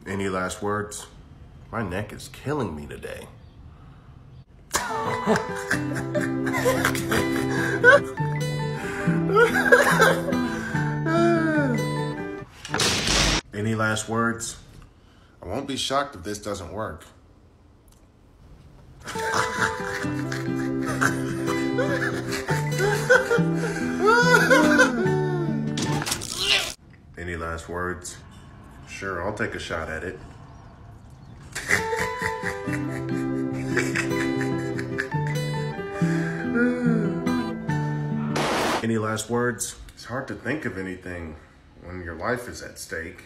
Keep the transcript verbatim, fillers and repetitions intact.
Any last words? My neck is killing me today. Any last words? I won't be shocked if this doesn't work. Any last words? Sure, I'll take a shot at it. Any last words? It's hard to think of anything when your life is at stake.